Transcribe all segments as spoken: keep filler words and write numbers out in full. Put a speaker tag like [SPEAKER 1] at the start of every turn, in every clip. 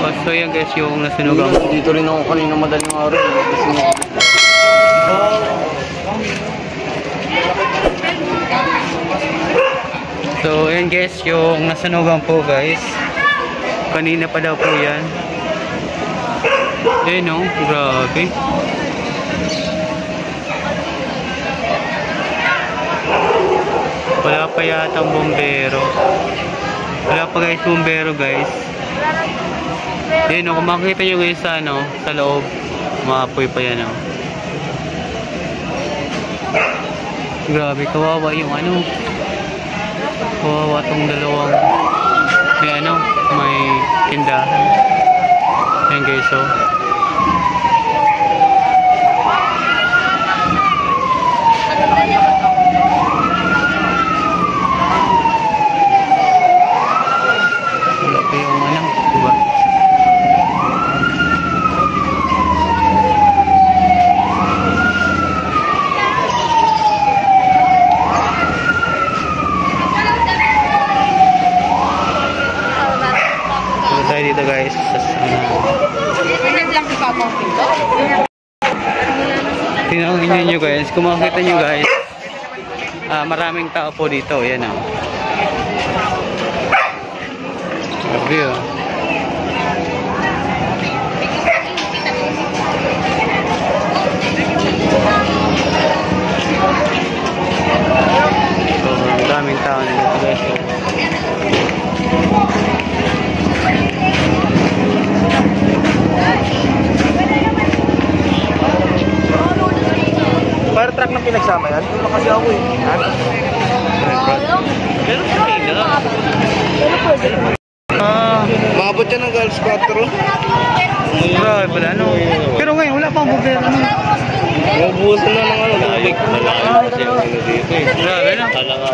[SPEAKER 1] So yan guys, yung nasunugan.
[SPEAKER 2] Dito rin ako kanina madaling araw.
[SPEAKER 1] So yan guys, yung nasunugan po guys. Kanina pa daw po yan. Eh no, grabe. Wala pa yata ang bombero. Wala pa guys, bombero guys. Eh no, kung makikita nyo guys sa, ano, sa loob, maapoy pa yan, oh. Grabe, kawawa yung ano. Kawawa tong dalawang may ano, may tindahan. Ayan guys, oh. Wala pa yung ano, diba? Dito guys, tinawagin nyo guys, kung makikita nyo guys, ah, maraming tao po dito, yan o. Grabe o. So, maraming tao na dito guys.
[SPEAKER 2] Fire truck na pinagsama yan? Yung makasi ako eh.
[SPEAKER 1] Pero okay na. Ah,
[SPEAKER 2] maabot yan ng Girls Quattro.
[SPEAKER 1] grabe pala ano. Pero ngayon wala pang bombero ano.
[SPEAKER 2] Mabuhusan na ng ano.
[SPEAKER 1] Grabe na.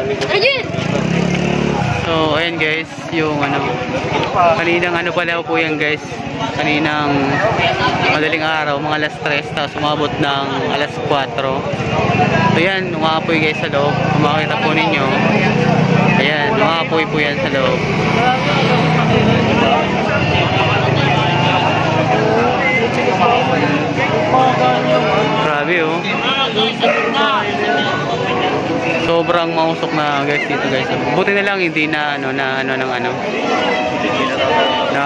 [SPEAKER 1] So ayan guys, yung ano, kaninang ano pala po yan guys, kaninang madaling araw, mga alas tres, tapos umabot ng alas kwatro. So yan, umapoy guys sa loob, kung makikita po ninyo, ayan, umapoy po yan sa loob. Grabe oh. Sobrang mausok na guys dito guys. Buti na lang hindi na ano na ano ng ano. Na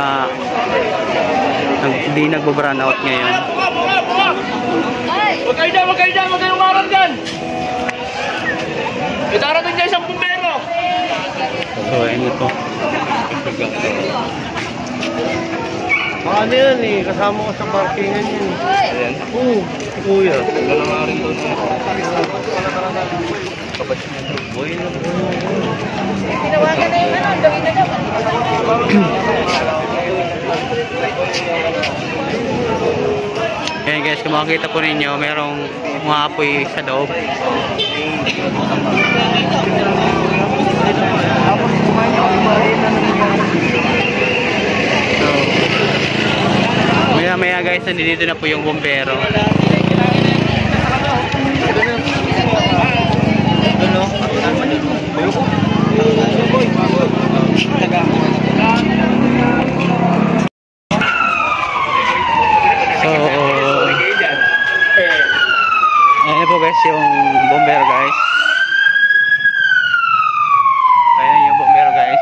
[SPEAKER 1] hindi nagbo-brown out ngayon.
[SPEAKER 2] Wag kayo dyan, wag kayo dyan, wag kayong umarap dyan. Itarating dyan isang bumbero.
[SPEAKER 1] So ayun ito.
[SPEAKER 2] Ano yan eh, kasama ko sa parkingan yun. Ayan? Oo, kuya. Wala nga rin doon. Kapatid niya doon. Boy, ano po?
[SPEAKER 3] Tinawagan na yung ano, gawin na daw.
[SPEAKER 1] Ayan guys, kung makikita po ninyo, merong mga apoy sa loob.
[SPEAKER 2] Tapos kumain ako, kumain na
[SPEAKER 1] Maya maya guys, nandito na po yung bombero. So, ayan po guys yung bombero guys. Ayan yung bombero guys.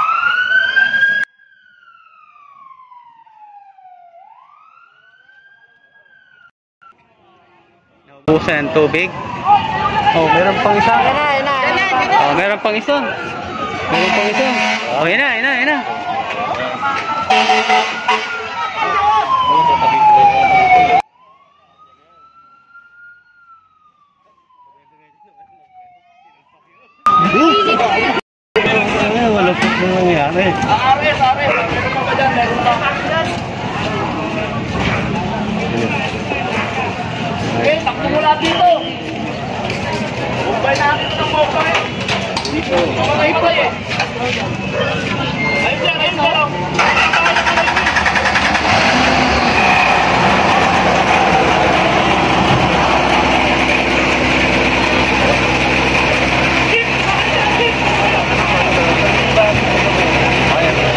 [SPEAKER 1] Naubusan ng tubig. Oh, meron pang isa. Oh, meron pang isa. Meron pang isa. Oh, yan na, yan na, yan na. Wala po na nangyari.
[SPEAKER 2] Ares, ares. Meron pa ba dyan? Meron pa. Okay, takbo mula dito. Bumbay natin ito ng bumbay. Dito. Bumbay pa eh. Ayun dyan, ayun dyan. Ayan.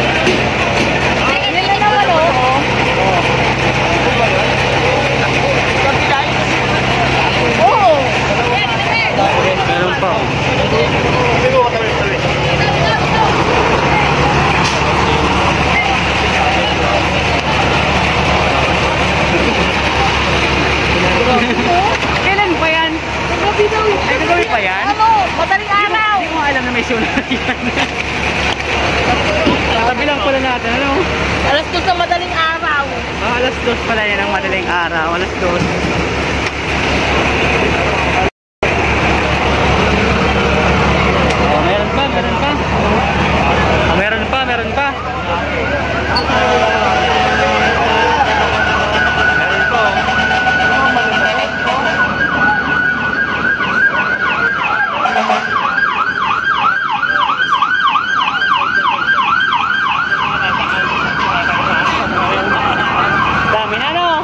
[SPEAKER 3] dos sa madaling araw.
[SPEAKER 1] Ah, alas dos pala yan ang madaling araw. Alas dos. Oh, meron pa, meron pa. Oh, meron pa, meron pa. Meron pa. Dami na, no?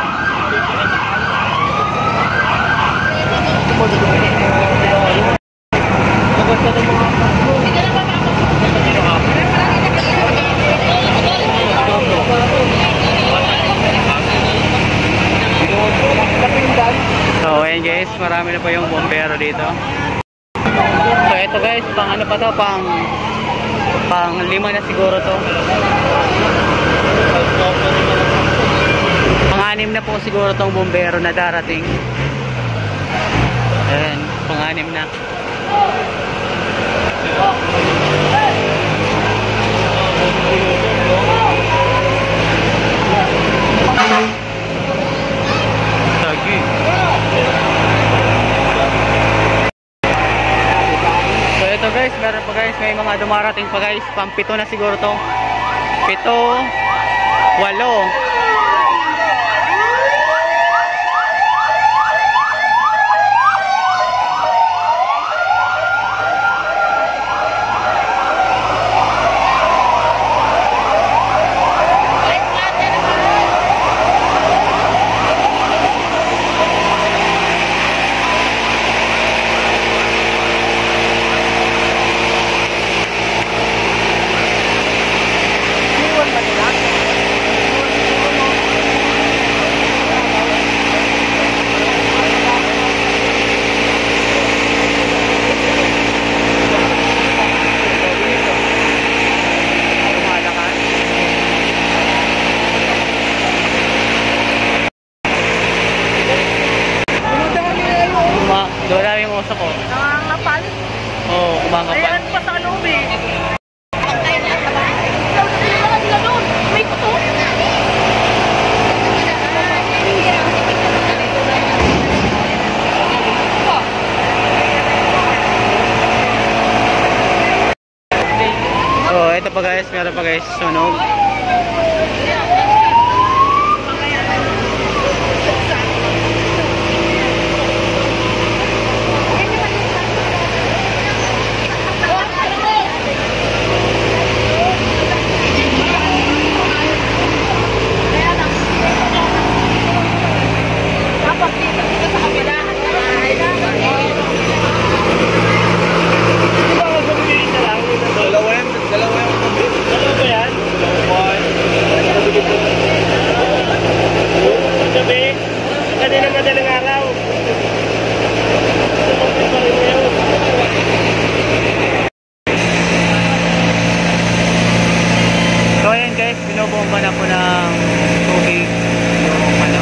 [SPEAKER 1] So ayan guys, marami na pa yung bombero dito. So ito guys, pang ano pa to, pang pang lima na siguro to. Pang anim na po siguro tong bombero na darating. Ayan, pang anim na. Lagi. So ito guys, meron pa guys, may mga dumarating pa guys, pang pito na siguro to. Pito, walo. Wala yung uso ko.
[SPEAKER 3] Nangangapal.
[SPEAKER 1] Oo, oh, kumangapal.
[SPEAKER 3] Ayan pa sa loob eh. May kuto. Oh, ito pa guys, meron pa guys, sunog. So ayan guys, binobomba na po ng tubig yung ano.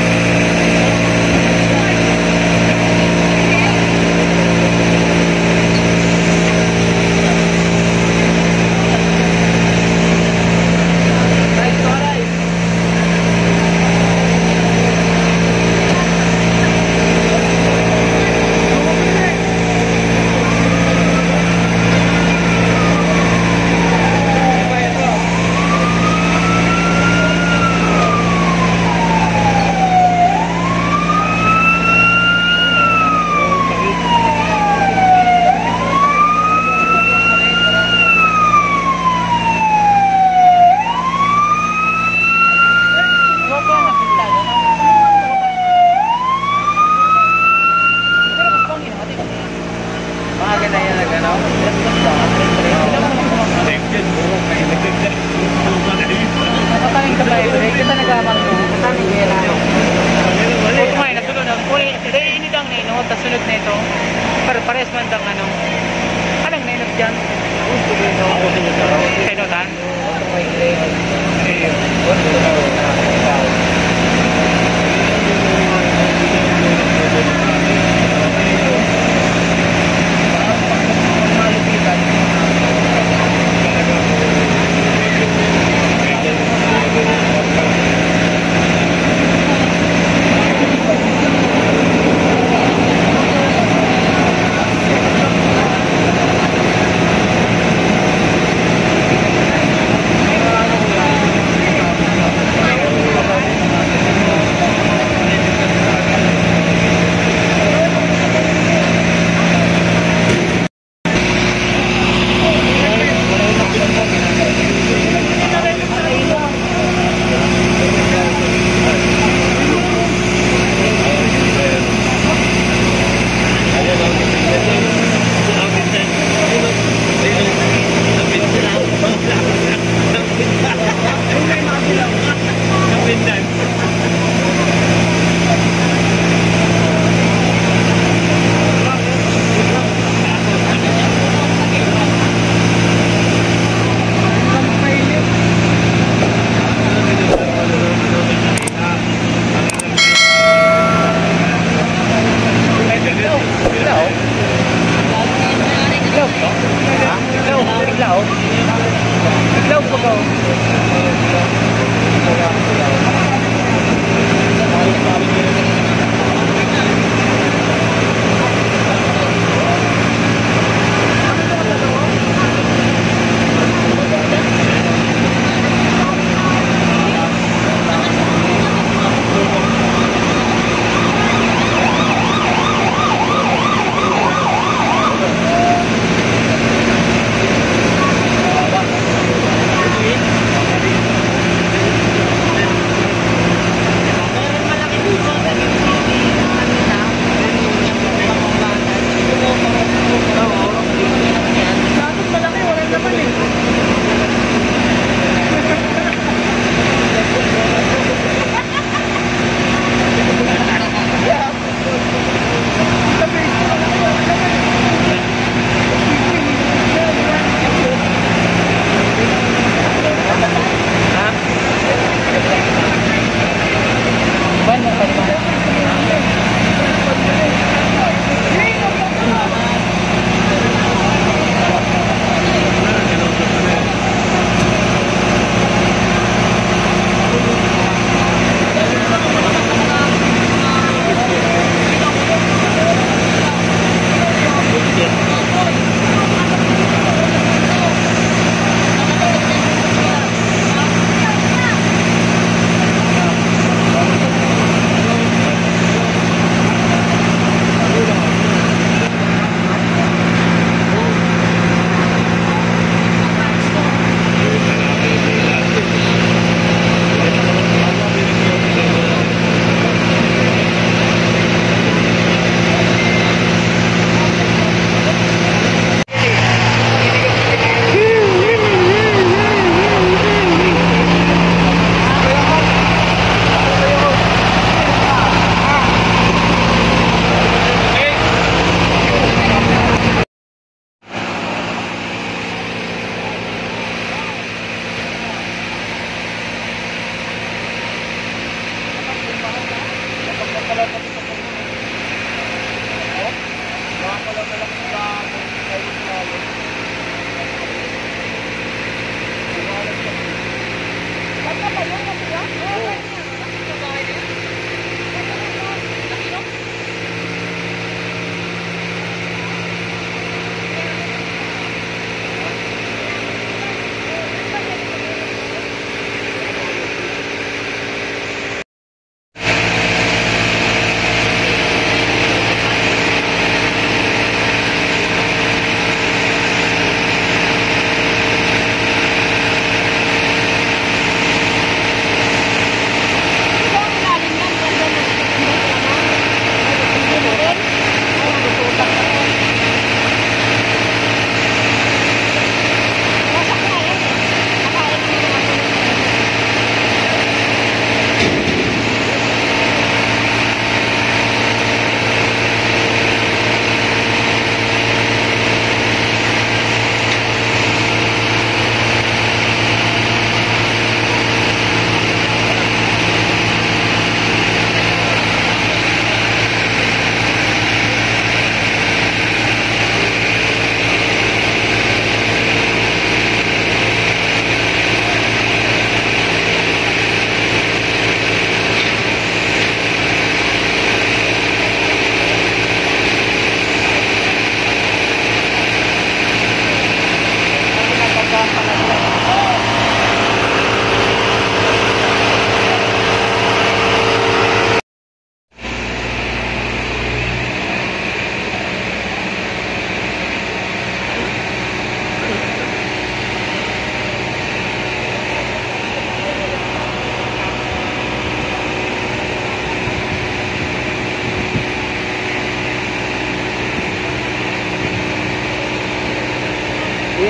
[SPEAKER 3] Sunod na ito. Pares man dang ano. Anong nainot dyan? Kainutan?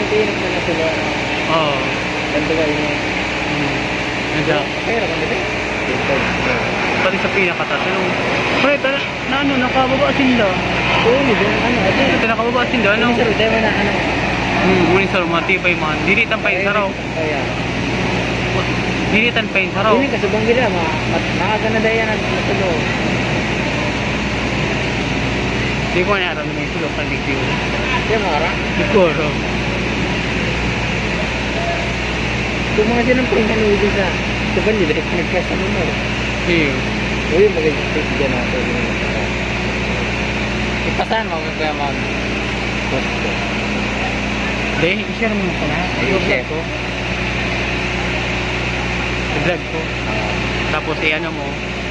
[SPEAKER 3] tinag na sila.
[SPEAKER 1] Oo.
[SPEAKER 3] Ganda ba yun?
[SPEAKER 1] Hmm. Nandiyan.
[SPEAKER 3] Pero kung dito.
[SPEAKER 1] Pati sa pinakataas. Ano? Pre, tala, na ano, nakababa sila.
[SPEAKER 3] Oo, hindi ano.
[SPEAKER 1] Ito, nakababa sila. Ano?
[SPEAKER 3] Sir, dahil mo na ano.
[SPEAKER 1] Hmm, ulit sa rumah, tipay man. Dilitan pa yung saraw.
[SPEAKER 3] Kaya.
[SPEAKER 1] Dilitan pa yung saraw.
[SPEAKER 3] Ini kasubang gila, ma. Maaga na dahil yan ang matulog.
[SPEAKER 1] Hindi ko na aram na yung sulok ang ligdiw.
[SPEAKER 3] Kaya mara.
[SPEAKER 1] Siguro.
[SPEAKER 3] Kung mga dyan ang pinanuli sa saban nila, nagkasa mo mo.
[SPEAKER 1] Iyo.
[SPEAKER 3] Uy, mag-i-take dyan natin. Ipasan mo kaya mag posto.
[SPEAKER 1] Hindi, i-share mo ko na.
[SPEAKER 3] I-share
[SPEAKER 1] ko. I-vlog ko. Tapos i-ano mo.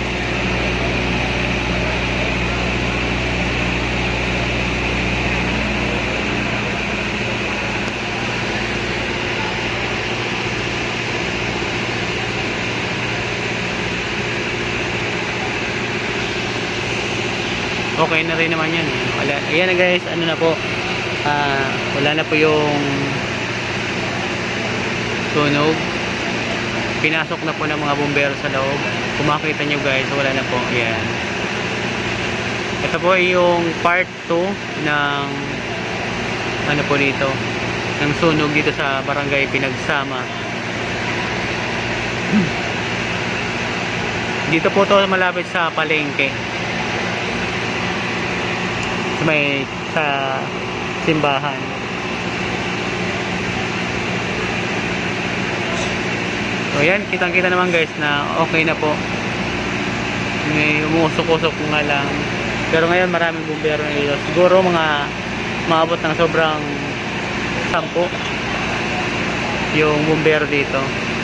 [SPEAKER 1] Okay na rin naman yan. Wala. Ayan na guys, ano na po. Ah, wala na po yung sunog. Pinasok na po ng mga bumbero sa loob. Kung makita nyo guys, wala na po. Ayan. Ito po yung part two ng ano po dito, ng sunog dito sa barangay Pinagsama. Dito po to malapit sa palengke. May sa simbahan. So yan, kitang-kita naman guys na okay na po. May umusok-usok nga lang. Pero ngayon maraming bumbero na dito. Siguro mga maabot ng sobrang sampu yung bumbero dito.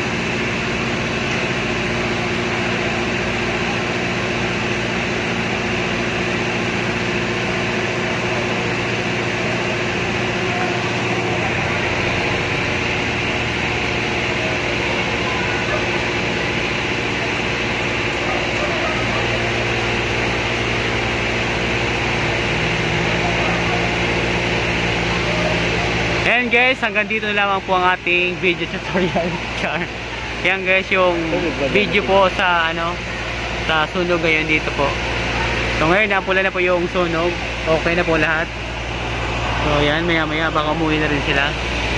[SPEAKER 1] Ayan guys, hanggang dito na lamang po ang ating video tutorial. Yan guys, yung video po sa ano, sa sunog ngayon dito po. So ngayon, napula na po yung sunog. Okay na po lahat. So yan, maya maya baka umuwi na rin sila.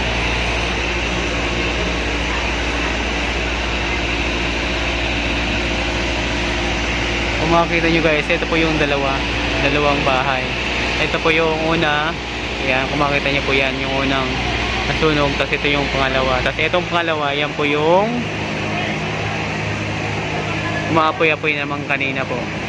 [SPEAKER 1] Kung makikita nyo guys, ito po yung dalawa. Dalawang bahay. Ito po yung una. Ayan, kung makita nyo po yan, yung unang nasunog, tapos ito yung pangalawa. Tapos itong pangalawa, yan po yung umaapoy-apoy naman kanina po.